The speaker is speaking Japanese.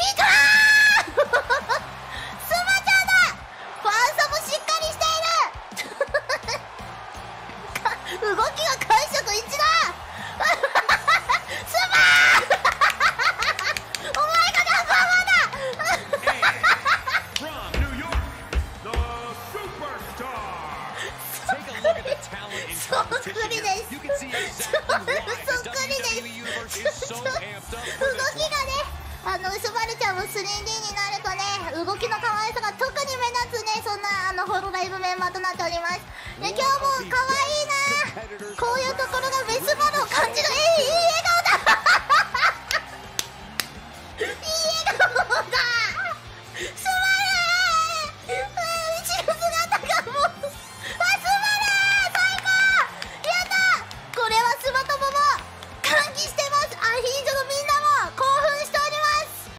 たースマちゃんだ。ファーストもしっかりしている動きが感触一だスマーお前がナンバーワンだそっくりです。そっくりです。動きがね、スバルちゃんも 3D になるとね、動きの可愛さが特に目立つね、そんなホロライブメンバーとなっております。で、今日も可愛いな。こういうところがメスバルを感じる。いい